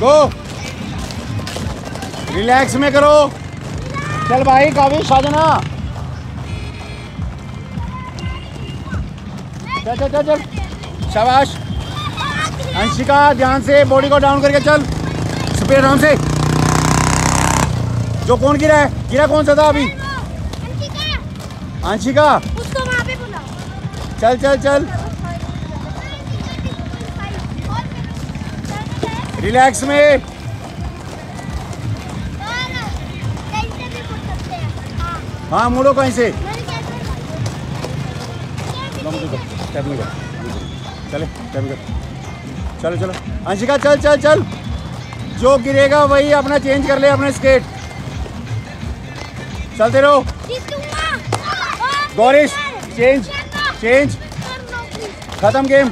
गो। Relax में करो। चल भाई काबिश आ जाना। चल चल चल चल, शाबाश। अंशिका ध्यान से बॉडी को डाउन करके चल, स्पीड आराम से। जो कौन गिरा है, गिरा कौन सा था अभी? अंशिका, उसको वहाँ पे बुलाओ। चल चल चल, रिलैक्स में। हाँ मुड़ो कहीं से। चले चलो चलो अंशिका, चल चल चल। जो गिरेगा वही अपना चेंज कर ले, अपने स्केट। चलते रहो। गौरीश चेंज चेंज, खत्म गेम।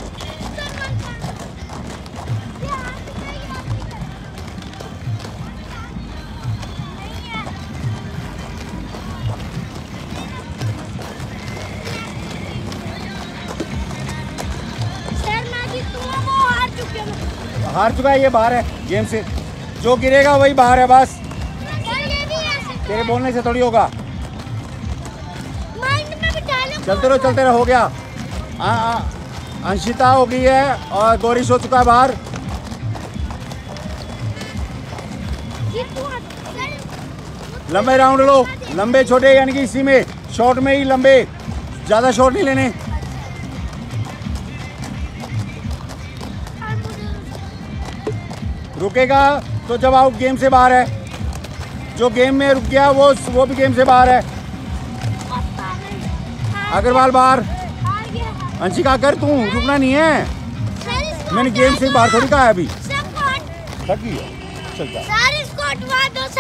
हार चुका है, ये बाहर है गेम से। जो गिरेगा वही बाहर है बस। तेरे बोलने से थोड़ी होगा। चलते रहो, हो गया। अंशिता हो गई है और गौरीश हो चुका है बाहर। लंबे राउंड लो, लंबे छोटे, यानी कि इसी में शॉर्ट में ही लंबे, ज्यादा शॉर्ट नहीं लेने। रुकेगा तो जब आउट, गेम से बाहर है। जो गेम में रुक गया वो भी गेम से बाहर है। अग्रवाल बाहर। अंशिका कर, तू रुकना नहीं है। मैंने गेम से बाहर थोड़ी कहा है अभी। थकी है, चल जा।